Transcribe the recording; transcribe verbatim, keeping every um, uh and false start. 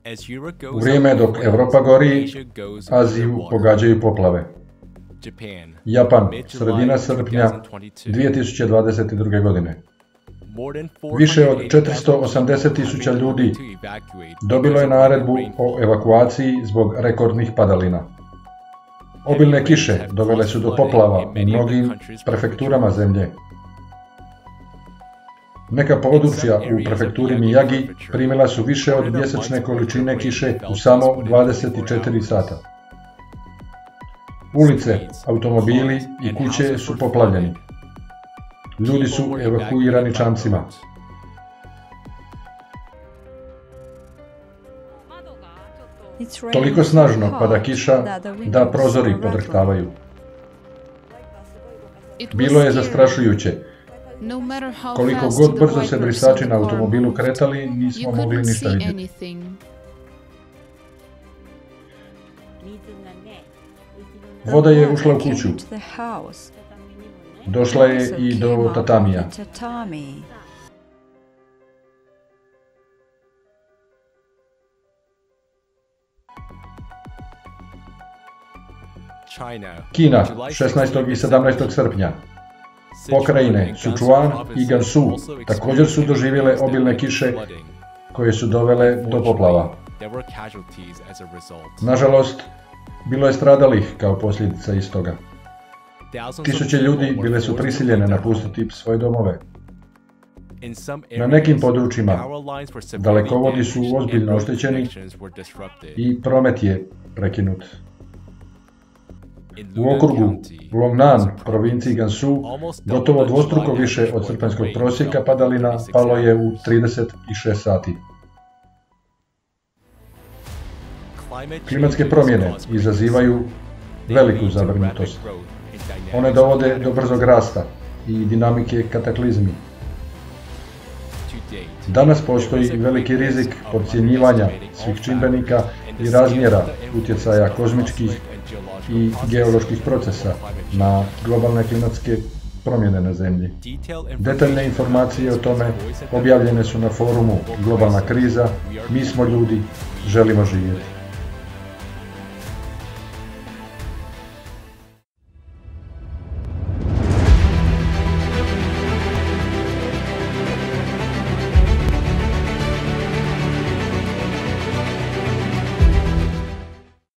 U vrijeme dok Europa gori, Aziju pogađaju poplave. Japan, sredina srpnja dvije tisuće dvadeset druge. godine. Više od četiristo osamdeset tisuća ljudi dobilo je naredbu o evakuaciji zbog rekordnih padalina. Obilne kiše dovele su do poplava u mnogim prefekturama zemlje. Neka područja u prefekturi Miyagi primila su više od mjesečne količine kiše u samo dvadeset četiri sata. Ulice, automobili i kuće su poplavljeni. Ljudi su evakuirani čamcima. Toliko snažno pada kiša da prozori podrhtavaju. Bilo je zastrašujuće. Koliko god brzo se brisači na automobilu kretali, nismo mogli ništa vidjeti. Voda je ušla u kuću. Došla je i do tatamija. Kina, šesnaestog i sedamnaestog srpnja. Pokrajine Sichuan i Gansu također su doživjele obilne kiše koje su dovele do poplava. Nažalost, bilo je stradalih kao posljedica istoga. Tisuće ljudi bile su prisiljene napustiti svoje domove. Na nekim područjima dalekovodi su ozbiljno oštećeni i promet je prekinut. U okrugu Longnan, provinciji Gansu, gotovo dvostruko više od srpanjskog prosjeka padalina palo je u trideset šest sati. Klimatske promjene izazivaju veliku zabrinutost. One dovode do brzog rasta i dinamike kataklizmi. Danas postoji veliki rizik podcjenjivanja svih čimbenika i razmjera utjecaja kozmičkih i geoloških procesa na globalne klimatske promjene na Zemlji. Detaljne informacije o tome objavljene su na forumu Globalna kriza, mi smo ljudi, želimo živjeti.